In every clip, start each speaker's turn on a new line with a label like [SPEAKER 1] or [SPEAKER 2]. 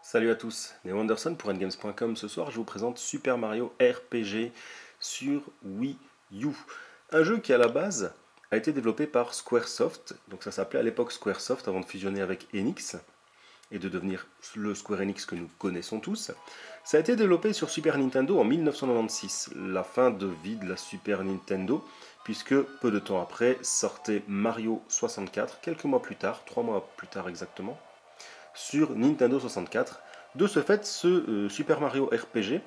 [SPEAKER 1] Salut à tous, Neo Anderson pour Endgames.com. Ce soir, je vous présente Super Mario RPG sur Wii U. Un jeu qui, à la base, a été développé par Squaresoft. Donc ça s'appelait à l'époque Squaresoft avant de fusionner avec Enix et de devenir le Square Enix que nous connaissons tous. Ça a été développé sur Super Nintendo en 1996, la fin de vie de la Super Nintendo, puisque peu de temps après sortait Mario 64, quelques mois plus tard, 3 mois plus tard exactement, sur Nintendo 64. De ce fait, ce Super Mario RPG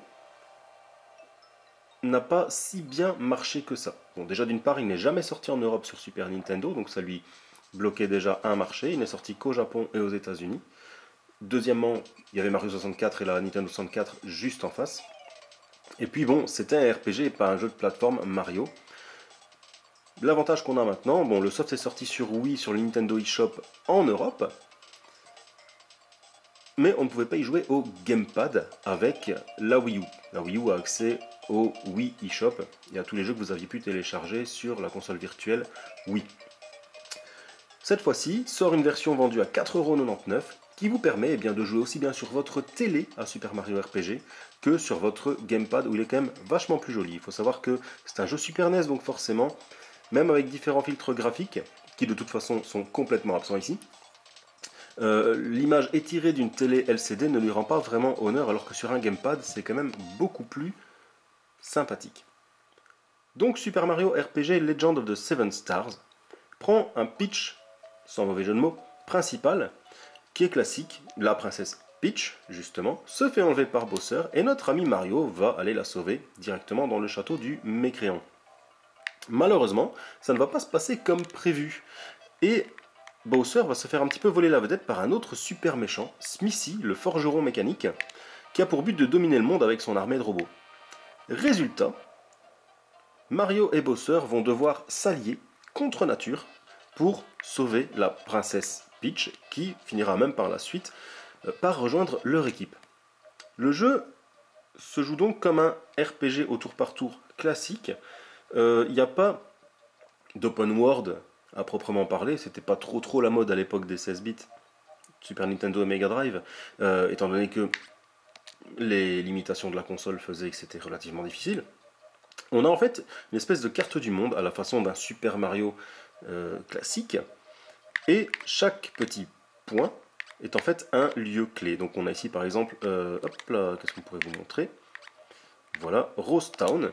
[SPEAKER 1] n'a pas si bien marché que ça. Bon, déjà d'une part, il n'est jamais sorti en Europe sur Super Nintendo, donc ça lui bloquait déjà un marché. Il n'est sorti qu'au Japon et aux États-Unis. Deuxièmement, il y avait Mario 64 et la Nintendo 64 juste en face. Et puis bon, c'était un RPG et pas un jeu de plateforme Mario. L'avantage qu'on a maintenant, bon, le soft est sorti sur Wii, sur le Nintendo eShop en Europe, mais on ne pouvait pas y jouer au gamepad avec la Wii U. La Wii U a accès au Wii eShop et à tous les jeux que vous aviez pu télécharger sur la console virtuelle Wii. Cette fois-ci, sort une version vendue à 4,99€ qui vous permet de jouer aussi bien sur votre télé à Super Mario RPG que sur votre gamepad où il est quand même vachement plus joli. Il faut savoir que c'est un jeu Super NES, donc forcément, même avec différents filtres graphiques, qui de toute façon sont complètement absents ici, l'image étirée d'une télé LCD ne lui rend pas vraiment honneur, alors que sur un gamepad, c'est quand même beaucoup plus sympathique. Donc Super Mario RPG Legend of the Seven Stars prend un pitch, sans mauvais jeu de mots, principal, qui est classique. La princesse Peach, justement, se fait enlever par Bowser, et notre ami Mario va aller la sauver directement dans le château du mécréant. Malheureusement, ça ne va pas se passer comme prévu, et Bowser va se faire un petit peu voler la vedette par un autre super méchant, Smithy, le forgeron mécanique, qui a pour but de dominer le monde avec son armée de robots. Résultat, Mario et Bowser vont devoir s'allier contre nature pour sauver la princesse Peach, qui finira même par la suite par rejoindre leur équipe. Le jeu se joue donc comme un RPG au tour par tour classique. Il n'y a pas d'open world à proprement parler, c'était pas trop la mode à l'époque des 16 bits, Super Nintendo et Mega Drive, étant donné que les limitations de la console faisaient que c'était relativement difficile. On a en fait une espèce de carte du monde à la façon d'un Super Mario classique, et chaque petit point est en fait un lieu clé. Donc on a ici par exemple, hop là, qu'est-ce qu'on pourrait vous montrer? Voilà, Rose Town,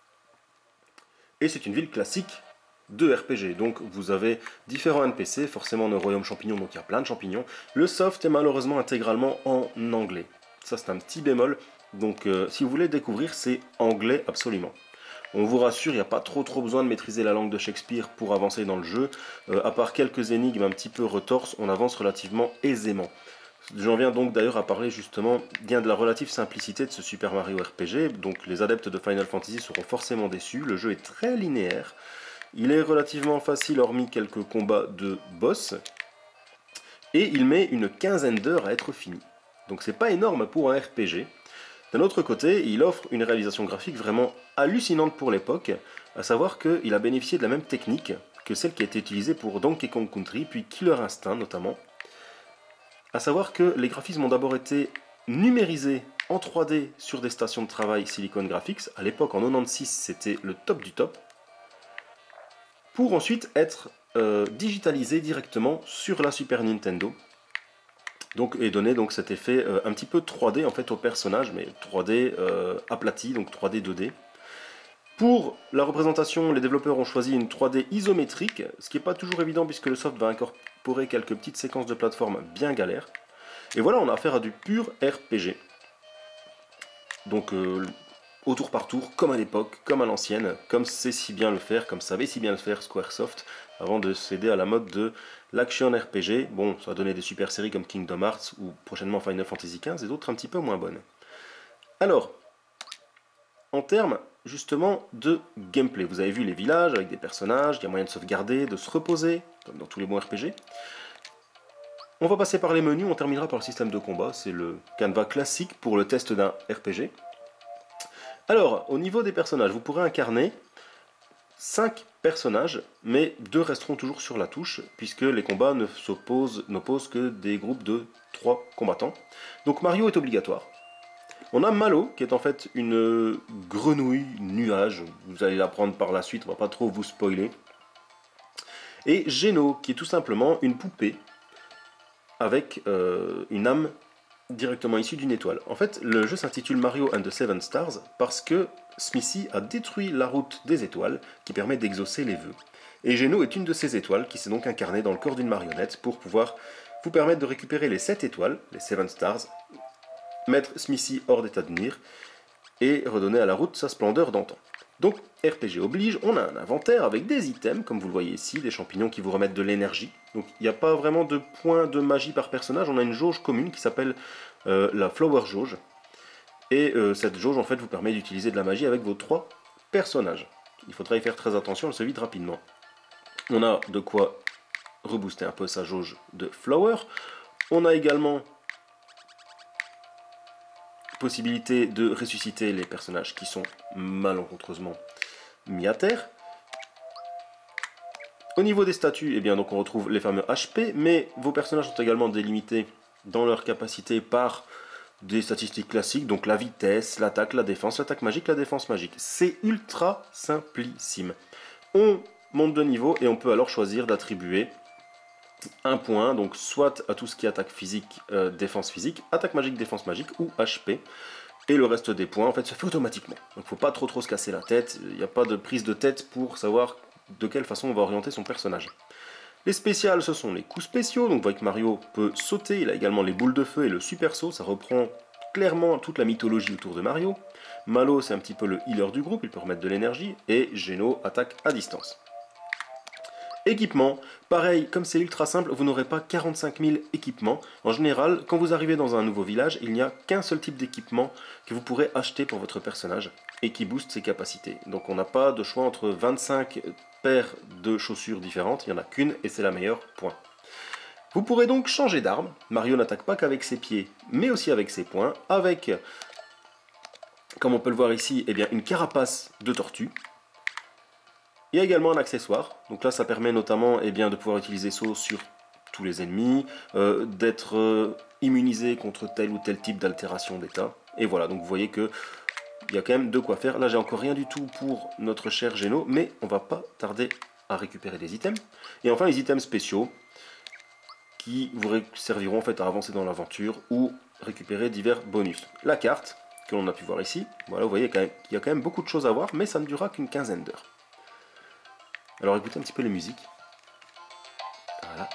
[SPEAKER 1] et c'est une ville classique de RPG. Donc vous avez différents NPC, forcément dans le royaume champignon, donc il y a plein de champignons. Le soft est malheureusement intégralement en anglais. Ça c'est un petit bémol, donc si vous voulez découvrir, c'est anglais absolument. On vous rassure, il n'y a pas trop besoin de maîtriser la langue de Shakespeare pour avancer dans le jeu. À part quelques énigmes un petit peu retorses, on avance relativement aisément. J'en viens donc d'ailleurs à parler justement bien de la relative simplicité de ce Super Mario RPG. Donc les adeptes de Final Fantasy seront forcément déçus. Le jeu est très linéaire. Il est relativement facile hormis quelques combats de boss. Et il met une quinzaine d'heures à être fini. Donc c'est pas énorme pour un RPG. D'un autre côté, il offre une réalisation graphique vraiment hallucinante pour l'époque, à savoir qu'il a bénéficié de la même technique que celle qui a été utilisée pour Donkey Kong Country, puis Killer Instinct notamment. À savoir que les graphismes ont d'abord été numérisés en 3D sur des stations de travail Silicon Graphics. À l'époque, en 96, c'était le top du top. Pour ensuite être digitalisés directement sur la Super Nintendo. Donc, et donner donc cet effet un petit peu 3D en fait au personnage, mais 3D aplati, donc 3D 2D. Pour la représentation, les développeurs ont choisi une 3D isométrique, ce qui n'est pas toujours évident puisque le soft va incorporer quelques petites séquences de plateforme bien galères. Et voilà, on a affaire à du pur RPG. Donc au tour par tour, comme à l'époque, comme à l'ancienne, comme sait si bien le faire, comme savait si bien le faire Squaresoft, avant de céder à la mode de l'action RPG. Bon, ça a donné des super séries comme Kingdom Hearts ou prochainement Final Fantasy XV et d'autres un petit peu moins bonnes. Alors, en termes justement de gameplay, vous avez vu les villages avec des personnages, il y a moyen de sauvegarder, de se reposer, comme dans tous les bons RPG. On va passer par les menus, on terminera par le système de combat, c'est le canevas classique pour le test d'un RPG. Alors, au niveau des personnages, vous pourrez incarner 5 personnages, mais 2 resteront toujours sur la touche, puisque les combats n'opposent que des groupes de 3 combattants. Donc Mario est obligatoire. On a Malo, qui est en fait une grenouille nuage, vous allez l'apprendre par la suite, on va pas trop vous spoiler. Et Geno, qui est tout simplement une poupée, avec une âme directement issue d'une étoile. En fait, le jeu s'intitule Mario and the Seven Stars, parce que Smithy a détruit la route des étoiles, qui permet d'exaucer les vœux. Et Geno est une de ces étoiles, qui s'est donc incarnée dans le corps d'une marionnette, pour pouvoir vous permettre de récupérer les 7 étoiles, les Seven Stars, mettre Smithy hors d'état de nuire, et redonner à la route sa splendeur d'antan. Donc, RPG oblige, on a un inventaire avec des items, comme vous le voyez ici, des champignons qui vous remettent de l'énergie. Donc, il n'y a pas vraiment de points de magie par personnage, on a une jauge commune qui s'appelle la Flower Jauge. Et cette jauge, en fait, vous permet d'utiliser de la magie avec vos 3 personnages. Il faudra y faire très attention, elle se vide rapidement. On a de quoi rebooster un peu sa jauge de Flower. On a également possibilité de ressusciter les personnages qui sont malencontreusement mis à terre. Au niveau des statuts, eh bien, donc on retrouve les fameux HP, mais vos personnages sont également délimités dans leur capacité par des statistiques classiques, donc la vitesse, l'attaque, la défense magique, la défense magique. C'est ultra simplissime. On monte de niveau et on peut alors choisir d'attribuer un point, donc soit à tout ce qui est attaque physique, défense physique, attaque magique, défense magique ou HP. Et le reste des points, en fait, se fait automatiquement. Donc faut pas trop se casser la tête, il n'y a pas de prise de tête pour savoir de quelle façon on va orienter son personnage. Les spéciales, ce sont les coups spéciaux, donc vous voyez que Mario peut sauter, il a également les boules de feu et le super saut, ça reprend clairement toute la mythologie autour de Mario. Malo, c'est un petit peu le healer du groupe, il peut remettre de l'énergie, et Geno attaque à distance. Équipement, pareil, comme c'est ultra simple, vous n'aurez pas 45 000 équipements. En général, quand vous arrivez dans un nouveau village, il n'y a qu'un seul type d'équipement que vous pourrez acheter pour votre personnage et qui booste ses capacités. Donc on n'a pas de choix entre 25 paires de chaussures différentes, il n'y en a qu'une et c'est la meilleure, point. Vous pourrez donc changer d'arme. Mario n'attaque pas qu'avec ses pieds, mais aussi avec ses poings, avec, comme on peut le voir ici, eh bien, une carapace de tortue. Il y a également un accessoire, donc là ça permet notamment de pouvoir utiliser saut sur tous les ennemis, d'être immunisé contre tel ou tel type d'altération d'état. Et voilà, donc vous voyez que il y a quand même de quoi faire. Là j'ai encore rien du tout pour notre cher Geno, mais on va pas tarder à récupérer des items. Et enfin les items spéciaux qui vous serviront en fait à avancer dans l'aventure ou récupérer divers bonus. La carte que l'on a pu voir ici, voilà, vous voyez qu'il y a quand même beaucoup de choses à voir, mais ça ne durera qu'une quinzaine d'heures. Alors écoutez un petit peu les musiques. Voilà.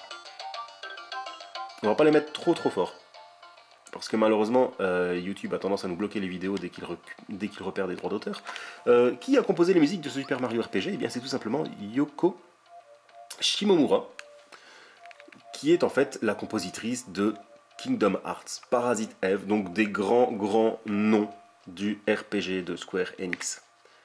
[SPEAKER 1] On va pas les mettre trop fort. Parce que malheureusement, YouTube a tendance à nous bloquer les vidéos dès qu'il repère des droits d'auteur. Qui a composé les musiques de Super Mario RPG? Eh bien c'est tout simplement Yoko Shimomura, qui est en fait la compositrice de Kingdom Hearts, Parasite Eve, donc des grands noms du RPG de Square Enix.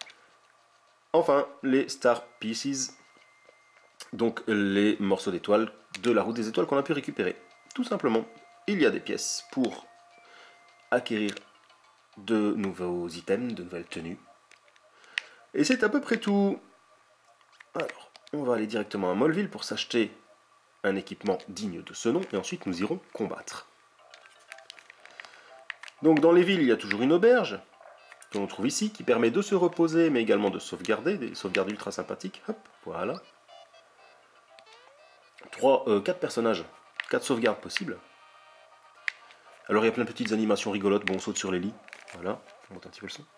[SPEAKER 1] Enfin, les Star Pieces, donc les morceaux d'étoiles de la route des étoiles qu'on a pu récupérer. Tout simplement, il y a des pièces pour acquérir de nouveaux items, de nouvelles tenues. Et c'est à peu près tout. Alors, on va aller directement à Moleville pour s'acheter un équipement digne de ce nom, et ensuite nous irons combattre. Donc dans les villes, il y a toujours une auberge, que l'on trouve ici, qui permet de se reposer, mais également de sauvegarder, des sauvegardes ultra sympathiques. Hop, voilà. 4 personnages, 4 sauvegardes possibles. Alors il y a plein de petites animations rigolotes, bon on saute sur les lits, voilà, on monte un petit peu le son.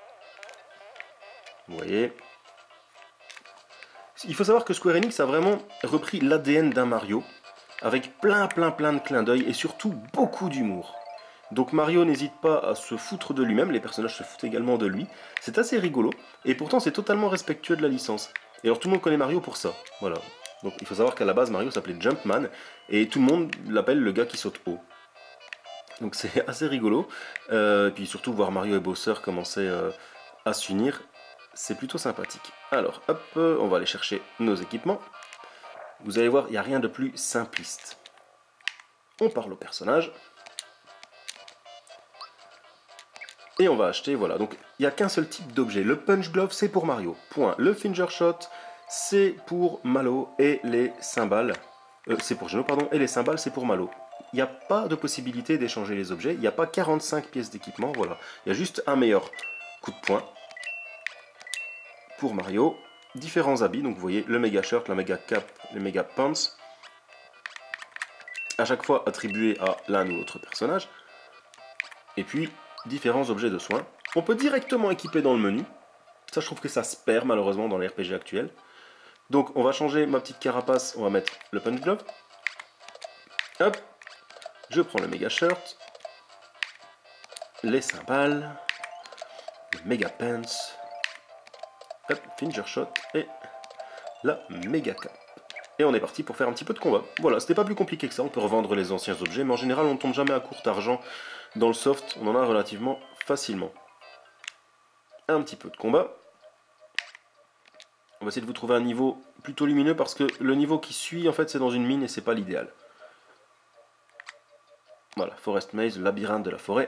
[SPEAKER 1] Vous voyez. Il faut savoir que Square Enix a vraiment repris l'ADN d'un Mario, avec plein de clins d'œil, et surtout beaucoup d'humour. Donc Mario n'hésite pas à se foutre de lui-même, les personnages se foutent également de lui. C'est assez rigolo, et pourtant c'est totalement respectueux de la licence. Et alors tout le monde connaît Mario pour ça, voilà. Donc il faut savoir qu'à la base Mario s'appelait Jumpman, et tout le monde l'appelle le gars qui saute haut. Donc c'est assez rigolo, et puis surtout voir Mario et Bowser commencer à s'unir, c'est plutôt sympathique. Alors hop, on va aller chercher nos équipements. Vous allez voir, il n'y a rien de plus simpliste. On parle au personnage. Et on va acheter, voilà. Donc il n'y a qu'un seul type d'objet. Le Punch Glove, c'est pour Mario. Point. Le Finger Shot, c'est pour Malo. Et les cymbales, c'est pour Geno, pardon. Et les cymbales, c'est pour Malo. Il n'y a pas de possibilité d'échanger les objets. Il n'y a pas 45 pièces d'équipement, voilà. Il y a juste un meilleur coup de poing pour Mario. Différents habits, donc vous voyez le Mega Shirt, la Mega Cap, les Mega Pants. À chaque fois attribués à l'un ou l'autre personnage. Et puis, différents objets de soins. On peut directement équiper dans le menu. Ça, je trouve que ça se perd malheureusement dans les RPG actuels. Donc, on va changer ma petite carapace. On va mettre le Punch Glove. Hop. Je prends le Mega Shirt. Les cymbales. Le Mega Pants. Hop, Finger Shot. Et la Mega Cap. Et on est parti pour faire un petit peu de combat. Voilà, c'était pas plus compliqué que ça. On peut revendre les anciens objets. Mais en général, on ne tombe jamais à court d'argent. Dans le soft, on en a relativement facilement. Un petit peu de combat. On va essayer de vous trouver un niveau plutôt lumineux parce que le niveau qui suit, en fait, c'est dans une mine et c'est pas l'idéal. Voilà, Forest Maze, le labyrinthe de la forêt.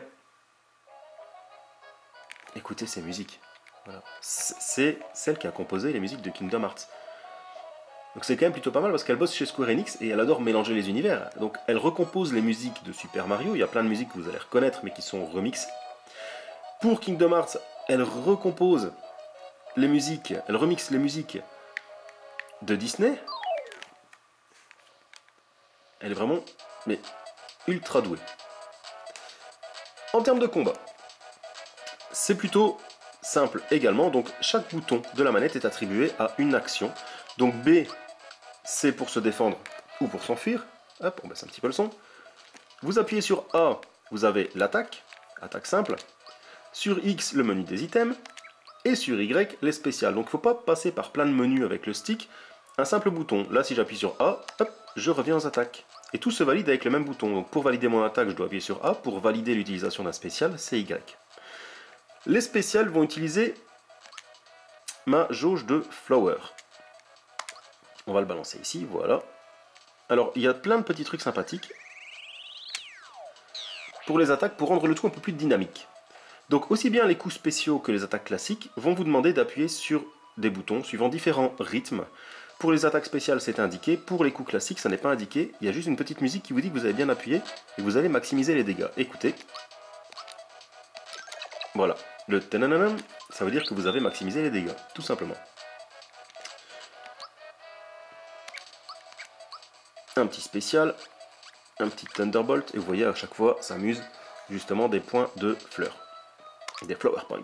[SPEAKER 1] Écoutez ces musiques. Voilà. C'est celle qui a composé les musiques de Kingdom Hearts. Donc c'est quand même plutôt pas mal parce qu'elle bosse chez Square Enix et elle adore mélanger les univers. Donc elle recompose les musiques de Super Mario. Il y a plein de musiques que vous allez reconnaître mais qui sont remixées. Pour Kingdom Hearts, elle recompose les musiques, elle remixe les musiques de Disney. Elle est vraiment mais ultra douée. En termes de combat, c'est plutôt simple également. Donc chaque bouton de la manette est attribué à une action. Donc B, c'est pour se défendre ou pour s'enfuir. Hop, on baisse un petit peu le son. Vous appuyez sur A, vous avez l'attaque, attaque simple. Sur X, le menu des items. Et sur Y, les spéciales. Donc il ne faut pas passer par plein de menus avec le stick. Un simple bouton. Là, si j'appuie sur A, hop, je reviens aux attaques. Et tout se valide avec le même bouton. Donc pour valider mon attaque, je dois appuyer sur A. Pour valider l'utilisation d'un spécial, c'est Y. Les spéciales vont utiliser ma jauge de Flower. On va le balancer ici, voilà. Alors, il y a plein de petits trucs sympathiques pour les attaques, pour rendre le tout un peu plus dynamique. Donc, aussi bien les coups spéciaux que les attaques classiques vont vous demander d'appuyer sur des boutons suivant différents rythmes. Pour les attaques spéciales, c'est indiqué. Pour les coups classiques, ça n'est pas indiqué. Il y a juste une petite musique qui vous dit que vous avez bien appuyé et que vous allez maximiser les dégâts. Écoutez. Voilà. Le tananam, ça veut dire que vous avez maximisé les dégâts, tout simplement. Un petit spécial, un petit Thunderbolt, et vous voyez à chaque fois, ça amuse justement des points de fleurs, des Flower Points.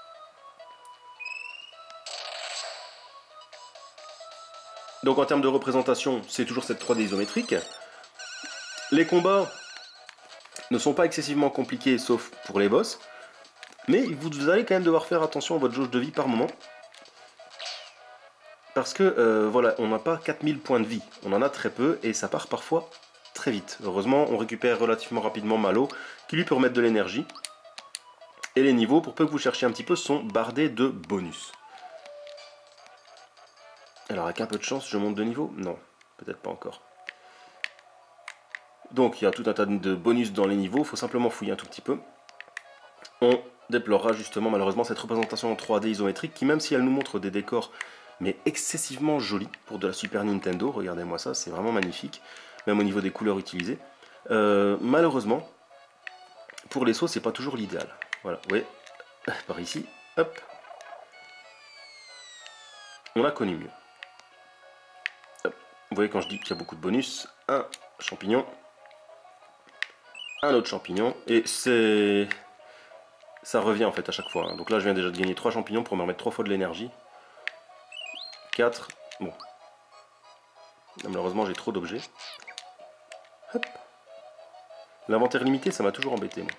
[SPEAKER 1] Donc en termes de représentation, c'est toujours cette 3D isométrique. Les combats ne sont pas excessivement compliqués, sauf pour les boss, mais vous allez quand même devoir faire attention à votre jauge de vie par moment. Parce que, voilà, on n'a pas 4000 points de vie, on en a très peu, et ça part parfois très vite. Heureusement, on récupère relativement rapidement Malo, qui lui peut remettre de l'énergie. Et les niveaux, pour peu que vous cherchiez un petit peu, sont bardés de bonus. Alors, avec un peu de chance, je monte de niveau? Non, peut-être pas encore. Donc, il y a tout un tas de bonus dans les niveaux, il faut simplement fouiller un tout petit peu. On déplorera justement, malheureusement, cette représentation en 3D isométrique, qui même si elle nous montre des décors mais excessivement joli pour de la Super Nintendo, regardez-moi ça, c'est vraiment magnifique, même au niveau des couleurs utilisées. Malheureusement, pour les sauts, c'est pas toujours l'idéal. Voilà, vous voyez, par ici, hop, on a connu mieux. Hop. Vous voyez quand je dis qu'il y a beaucoup de bonus, un champignon, un autre champignon, et c'est... ça revient en fait à chaque fois. Hein. Donc là, je viens déjà de gagner 3 champignons pour me remettre 3 fois de l'énergie. 4, bon. Malheureusement, j'ai trop d'objets. L'inventaire limité, ça m'a toujours embêté, moi.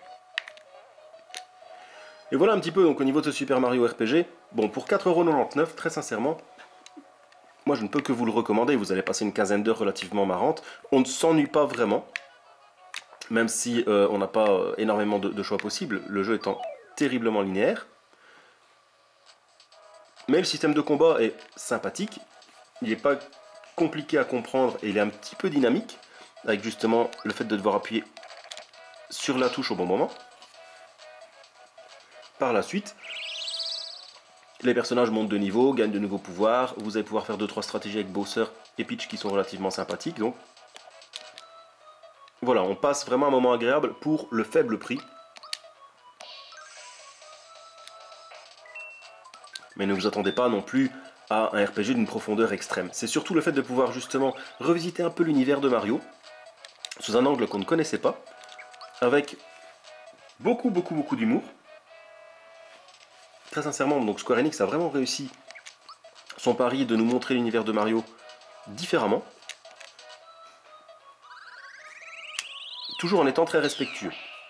[SPEAKER 1] Et voilà un petit peu donc au niveau de ce Super Mario RPG. Bon, pour 4,99 €, très sincèrement, moi je ne peux que vous le recommander. Vous allez passer une quinzaine d'heures relativement marrantes. On ne s'ennuie pas vraiment, même si on n'a pas énormément de choix possibles, le jeu étant terriblement linéaire. Mais le système de combat est sympathique, il n'est pas compliqué à comprendre et il est un petit peu dynamique, avec justement le fait de devoir appuyer sur la touche au bon moment. par la suite, les personnages montent de niveau, gagnent de nouveaux pouvoirs, vous allez pouvoir faire 2-3 stratégies avec Bowser et Peach qui sont relativement sympathiques, donc voilà, on passe vraiment un moment agréable pour le faible prix. Mais ne vous attendez pas non plus à un RPG d'une profondeur extrême. C'est surtout le fait de pouvoir justement revisiter un peu l'univers de Mario, sous un angle qu'on ne connaissait pas, avec beaucoup d'humour. Très sincèrement, donc Square Enix a vraiment réussi son pari de nous montrer l'univers de Mario différemment, toujours en étant très respectueux.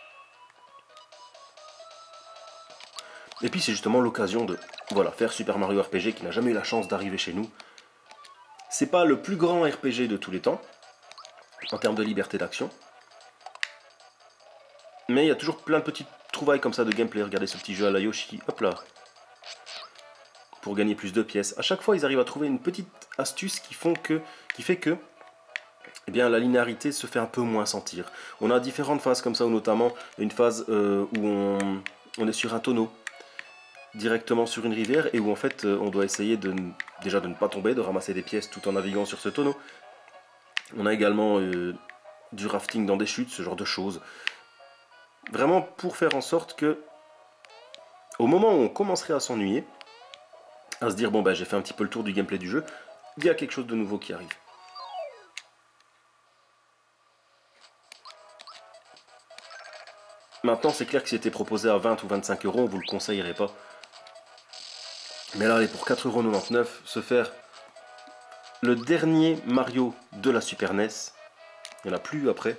[SPEAKER 1] Et puis c'est justement l'occasion de faire Super Mario RPG qui n'a jamais eu la chance d'arriver chez nous. C'est pas le plus grand RPG de tous les temps, en termes de liberté d'action. Mais il y a toujours plein de petites trouvailles comme ça de gameplay. Regardez ce petit jeu à la Yoshi, hop là. Pour gagner plus de pièces. À chaque fois, ils arrivent à trouver une petite astuce qui fait que eh bien, la linéarité se fait un peu moins sentir. On a différentes phases comme ça, ou notamment une phase où on est sur un tonneau, directement sur une rivière, et où en fait on doit essayer déjà de ne pas tomber, de ramasser des pièces tout en naviguant sur ce tonneau. On a également du rafting dans des chutes, ce genre de choses. Vraiment pour faire en sorte que, au moment où on commencerait à s'ennuyer, à se dire bon j'ai fait un petit peu le tour du gameplay du jeu, il y a quelque chose de nouveau qui arrive. Maintenant c'est clair que si c'était proposé à 20 ou 25 euros, on vous le conseillerait pas. Mais là, allez, pour 4,99 €, se faire le dernier Mario de la Super NES, il n'y en a plus après,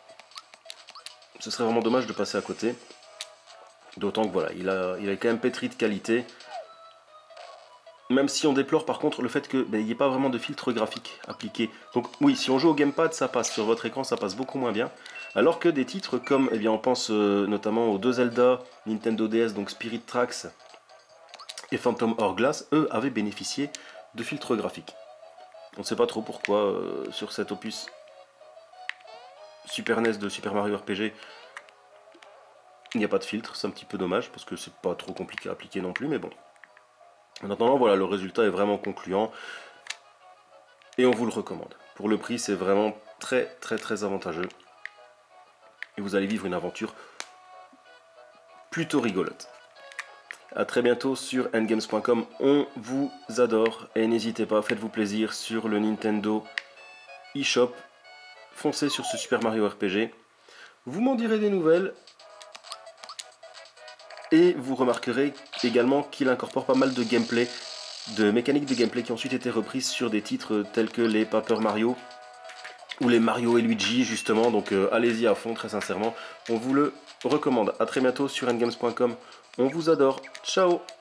[SPEAKER 1] ce serait vraiment dommage de passer à côté. D'autant que voilà, il a quand même pétri de qualité. Même si on déplore par contre le fait qu'il n'y ait pas vraiment de filtre graphique appliqué. Donc oui, si on joue au gamepad, ça passe. Sur votre écran, ça passe beaucoup moins bien. Alors que des titres comme, on pense notamment aux deux Zelda, Nintendo DS, donc Spirit Tracks et Phantom Hourglass, eux avaient bénéficié de filtres graphiques. On ne sait pas trop pourquoi sur cet opus Super NES de Super Mario RPG, il n'y a pas de filtre. C'est un petit peu dommage parce que c'est pas trop compliqué à appliquer non plus, mais bon. En attendant, voilà, le résultat est vraiment concluant et on vous le recommande. Pour le prix, c'est vraiment très avantageux et vous allez vivre une aventure plutôt rigolote. A très bientôt sur endgames.com, on vous adore et n'hésitez pas, faites-vous plaisir sur le Nintendo eShop, foncez sur ce Super Mario RPG, vous m'en direz des nouvelles et vous remarquerez également qu'il incorpore pas mal de gameplay, de mécaniques de gameplay qui ont ensuite été reprises sur des titres tels que les Paper Mario ou les Mario et Luigi justement, donc allez-y à fond, très sincèrement, on vous le recommande. A très bientôt sur endgames.com, on vous adore, ciao.